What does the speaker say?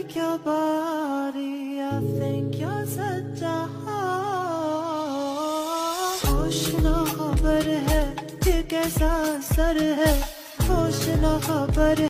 like your body, I think you're such a होश ना खबर है ये कैसा असर है, होश ना खबर